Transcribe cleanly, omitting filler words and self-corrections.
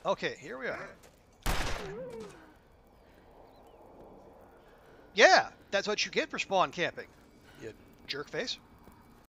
Okay, here we are. Yeah, that's what you get for spawn camping. You jerk face.